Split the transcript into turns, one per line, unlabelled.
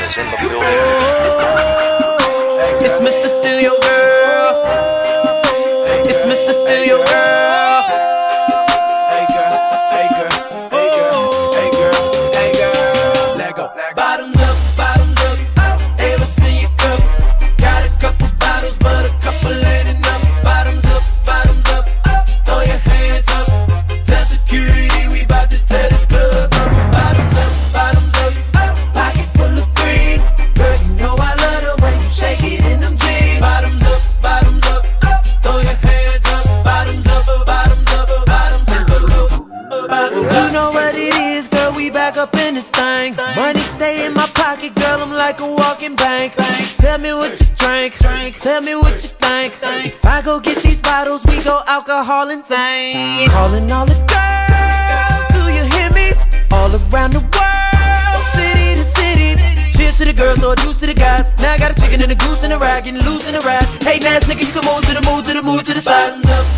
is in the building.
It's Mr. Steal Your Girl. It's Mr. Steal Your Girl.
Hey girl, hey girl, hey girl, hey girl, hey girl. Let go.
Bottoms up, ever see your cup? Got a couple bottles, but a couple ain't enough. Bottoms up, throw your hands up. Tell security we bout to tear this club up. Bottoms up, pocket full of green. Girl, you know I love the way you shake it in them jeans. Bottoms up, throw your hands up. Bottoms up, bottoms up. You know what it is, girl, we back up in this thing. Money stay in my pocket, girl, I'm like a walking bank. Tell me what you drink, tell me what you think. If I go get these bottles, we go alcohol and tank. Calling all the girls, do you hear me? All around the world, city to city. Cheers to the girls, or deuce to the guys. Now I got a chicken and a goose and a rag, getting loose in a rag. Hey, ass nigga, you can move to the side.